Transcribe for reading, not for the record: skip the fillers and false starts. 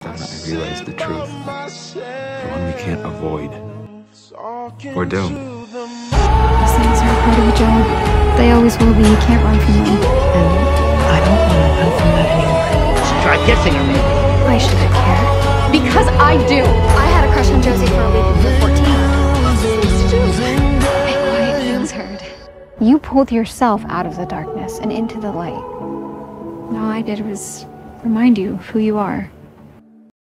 time that I realized the truth. The one we can't avoid. Or do. These things are a part of the job. They always will be. You can't run from them. And I don't want to run from that anymore. Try kissing her, maybe. Why should I care? Because I do. I had a crush on Josie for a week before 14. Be quiet, feels heard. You pulled yourself out of the darkness and into the light. All I did was remind you of who you are.